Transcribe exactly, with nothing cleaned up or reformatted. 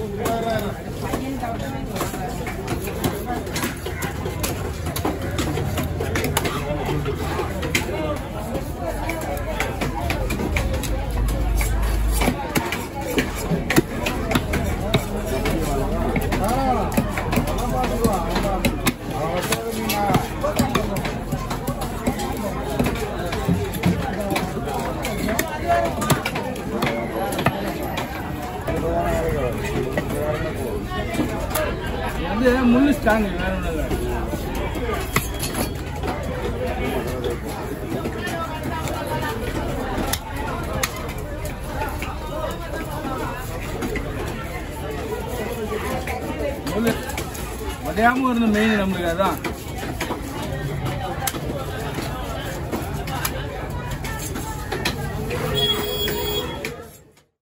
முள்ளு ஸ்டாங் வேற ஒன்றும் இல்லை. முள்ளு மதியாமல் இருந்த மெயின் நம்மளுக்கு அதான்.